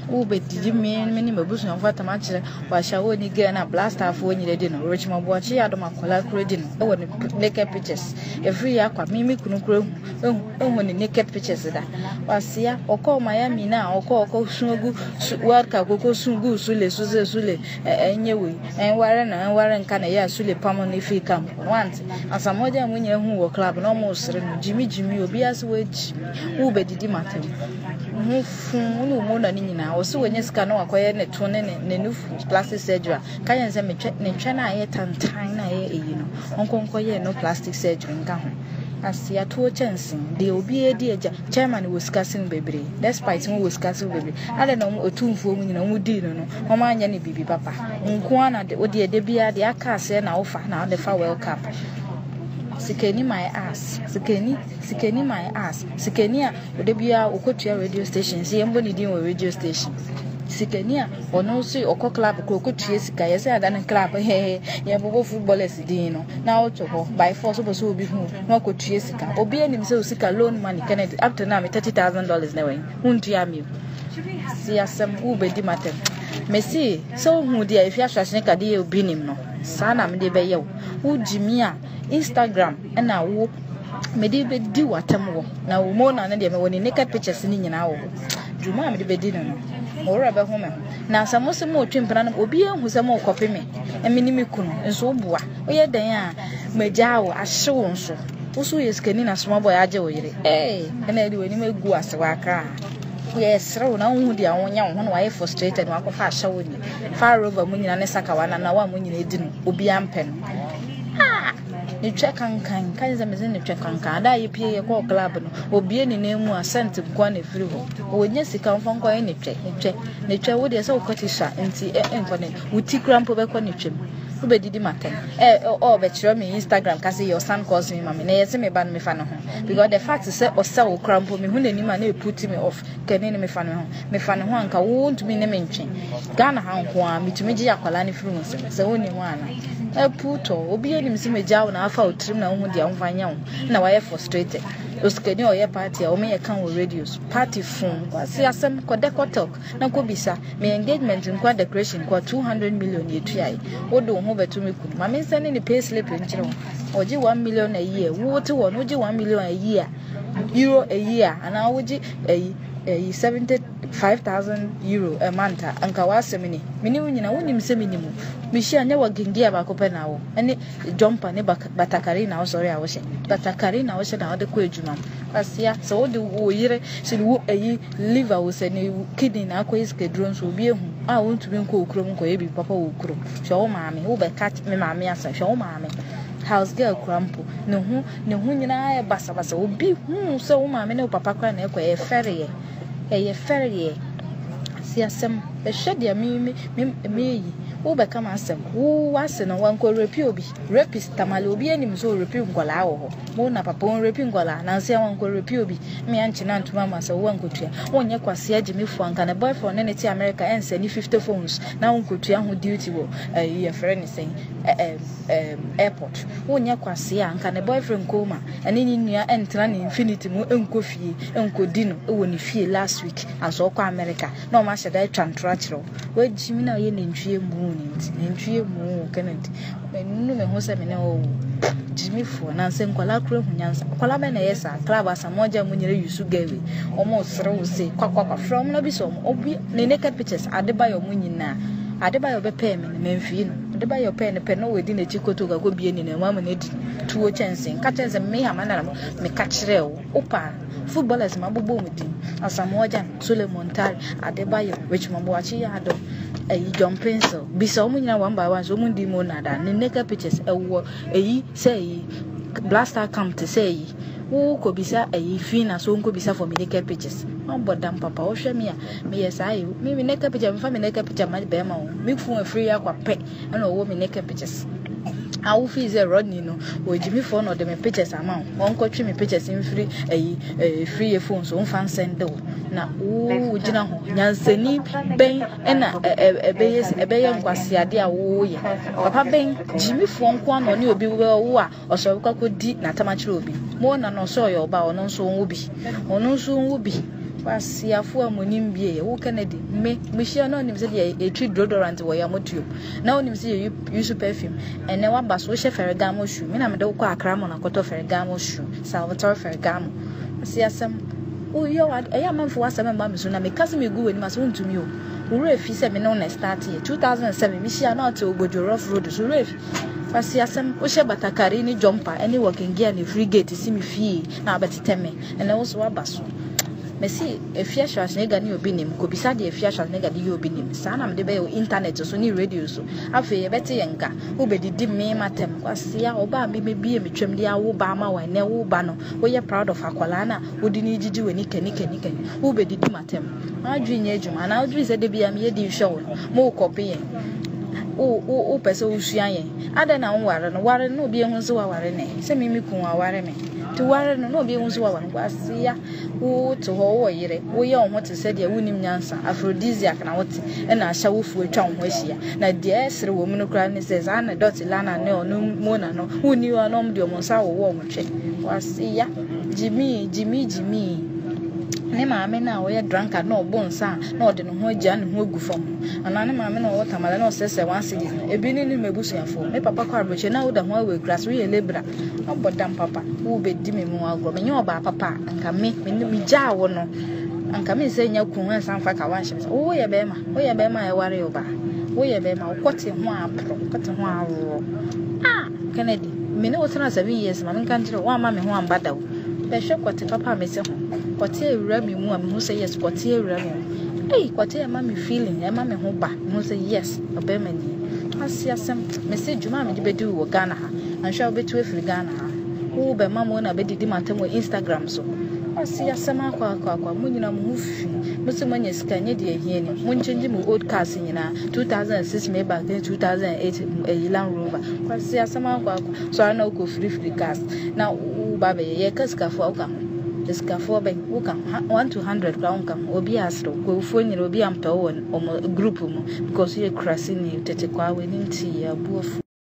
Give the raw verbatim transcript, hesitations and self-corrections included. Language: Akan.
ube didi me me mabusu na fata ma kire wa shawo ni girl na blaster fo nyire di no rich mabo chi ya do makola kuro di no e wo ni naked pictures every year kwa mimi kunu kuro hu hu ni naked pictures da wasia oko Miami na oko oko sugu world ka koko sugu sule sule sule enye we enware na enware nka na ya sule pamo ni fi camp want asamoja munye hu wo club no mo sere no jimi jimi obi ase we jimi ube didi matem hu fun no mo na ni nyina o se wenye sika no akoye ne to ne ne nufu plastic surgery kan yense me twa ne twa na aye tantan na aye eyi no onkonko ye no plastic surgery nka ho asia to chansin de obi edi eja chairman was casting bebre despite mo was casting bebre ale no otumfuo mu nyina mu di no no mo ma anya ne bibi papa nko ana de odi ede bia de aka ase na ofa na de fa world cup sikeni my ass sikeni sikeni my ass sikeni a ode bia okotua radio station si embo ni din wo radio station sikeni a ono si okọ club ko okotua sika yesi adan club he ye bobo footballers din no na oto ho by force bo so obi hu na okotua sika obi anim se sika loan money Kennedy up to now me thirty thousand dollars na wen huntua mi si asem ube di matem Messi so hu dia if ya hwase ka de obi nim no sana me de be ye wo jimi a Instagram na wo me de be di watam wo na wo mo na na de me woni naked pictures ni nyina wo juma me de be di no mo ra be ho me na samose mo twempra na obi ehu se mo kope me emini me kunu nso boa oye dan a magya wo ahye wo nso wo so yeskani na small boy age wo yire eh na edi woni megu asewa aka yes ro na hu dia wonya wo no waye frustrated wa kofa ahye wo ni far over mu nyina ne saka wa na na wa mu nyina edi no obi ampe no ni twa kankan kan za meze ni twa kankan da ye pie ye ko club no obi eni na emu asent kwa na firi ho onye sika mfon kwa ni twa ni twa ni twa wo de se okotisha nti enko ne wuti krampo be kwa ni twem wo be didi matem eh o be kire me Instagram ka say your son calls me mama na ye se me ban me fa no ho because the fact say o se wo krampo me hu na ni ma na put me off kene ni me fa no ho me fa no ho anka wo ntumi ne me ntwe Ghana ha nko a mitumi gi akwala ni firi ho se woni ho ana e puto obi eni msi mejawo na afa otrim na hu dia mfanya ho na waye frustrated oskeni oye party a o me kan wo radios party phone kwasi asem kode kotok na ko bisa me engagement nkwa decoration kwa two hundred million yetuai odo ho betumi ku ma me nsane ni pay slip nkire ho oji one million a year wo ti wo no oji one million a year euro a year ana oji eh eh seventy-five thousand euro a month anka wasemini minimu nyina wonim se minimu mihia nya wagingia ba kope na wo ene jumper ne batakari na wo sorry a wo hye batakari na wo hye na wo de ko adwuma kwasia so wo de wo yire se wo ayi liver wo se ne kidney na akọ iske drone so bi ehu a wo ntumi nko okrom nko ebi papa wo okrom hwe wo maame wo be catch me maame asa hwe wo maame house girl krampo ne hu ne hu nyina ya basa basa obi hu so wo maame ne papa kwa na ekọ e fere ye eye fere ye si asem e hwede mi mi mi wo be kama asem wo wase no wanko repi obi rapist tamale obi anim so repi ngola wo mo na papa on repi ngola na nse wanko repi obi me anchi na ntuma ma so wanko tua wonye kwase agime fu anka na boyfriend ne ti America ense ni fifty phones na wanko tua ho duty wo eh ye friend ni sen eh eh airport wonye kwase anka na boyfriend koma ene ni nua entra na infinity mu enko fie enko di no e wo ni fie last week aso kwa America na o ma sheda twantra chiro we jimi na ye ne ntwie mu ni ntwie mu Kennedy nnu me ho se me ne o jimi fu na nse nkwala kro hunyansa kwala be na yesa club asamoja mu nyere yusu gawe omo sere wo se kwakwa kwa from na bi so obi ne naked pictures Adebayo mu nyina Adebayo be pay me me mfie no Adebayo pay ne pe no we di na chikoto ga go bie ni na mamu na di tuwo chense nka chense me ha manara me ka kire wo opa footballers mabobo mu di asamoja Suleiman Tari Adebayo Richmond Boachi ya do eyi John Pencil bisa omu nyina one by one so mu di mo nada ne naked pictures ewo eyi say blaster camp to say wo ko bisa eyi fina so nko bisa for me naked pictures on bodam papa wo hwe me a me yes ayi me me naked picture me fa me naked picture ma be ma wo me fu free akwa pe na wo me naked pictures awu fi ze Rodney no o jimi phone no de me pictures ama won ko twi me pictures in free eyi free phone so mfa send do na wo gina ho nyansani ben na ebeye ebeye nkwase ade a wo ye papa ben jimi phone ko no ne obi wo a oso kwakodi na tamachire obi mo na no so yo ba ono nso wo bi ono nso wo bi wasiafo amonim bie wo Kennedy me me share no nim say e treat deodorant wo ya motuo na onim say you use perfume ene wa ba so she Ferragamo shoe me na me de ko akra mo na koto Ferragamo shoe Salvatore Ferragamo asiasem o yo eya manfo wasem mba me so na me kase me gu wani ma so ntumi o wure fi se me no na start here two thousand seven me share na to Ogbojo rough road so wure fi asiasem o she batakari ni jumper any working gear ni free gate si me fie na abeteteme ene wo so wa baso Messi efia shas nega ni obi nim ko bisa de efia shas nega di obi nim sa na me de be internet so ni radio so afi ye beti yenka wo be didi me matem kwasia oba me me bie me twem dia wo ba ma wa ne wo ba no wo ye proud of akwala na wo di ni jiji we ni kani kani kani wo be didi matem adwi nya adwuma na adwi se de bia me ye di hwe wo mo copy yen o o o pese wo sua yen ada na nware no ware no obi ehun so wa ware ne se me mi kun wa ware me to ware no no obi ehun so wa ware kwasia wo to ho wo yire wo ye on ho te se de wonim nyansa aphrodisiac na wote e na ahya wo fu atwa ho ahia na de esre wo mu no kra ne se za na dot lana ne onu mo na no woni wa no de mo sa wo wo mo twe kwasia jimi jimi jimi ne maame na wo ye dranka na obonsa na ode no ho agya ne ho agu fam ana ne maame na wo tamale na osese one city ebi ni ni mebusuafo me papa kwa abroche na wo da ho awe grass we lebra obodam papa wo be di me mu agro me nye oba papa anka me me gya wo no anka me se nya kun ansa fa ka wanhye wo ye be ma wo ye be ma e ware oba wo ye be ma wo kote ho apro kote ho awo ah Kennedy me ne wo tena seven years ma me kan tire wo ama me ho ambada wo be hwe kote papa me se ho kote ewura me mu a me ho say yes kote ewura me hey kote e ma me feeling e ma me ho ba me ho say yes obema ni asiasem message ma me de bedu wo Ghana ha anhwa obetu afiri Ghana ha wo be ma mo na be didi matem wo Instagram so asiasem akwa akwa akwa mo nyina mo hufi mo se mo nya sika nye de ahie ni mo nchenji mo old cars nyina two thousand six me back then two thousand eight e Land Rover asiasem akwa akwa so ana ko free free cars na wo ba be ye kasika fo akwa Escafo ben uka one to hundred crown kam obi asro ko fo nyiro obi ampa wo group mu because you crossing you tete kwa we nti ya buofu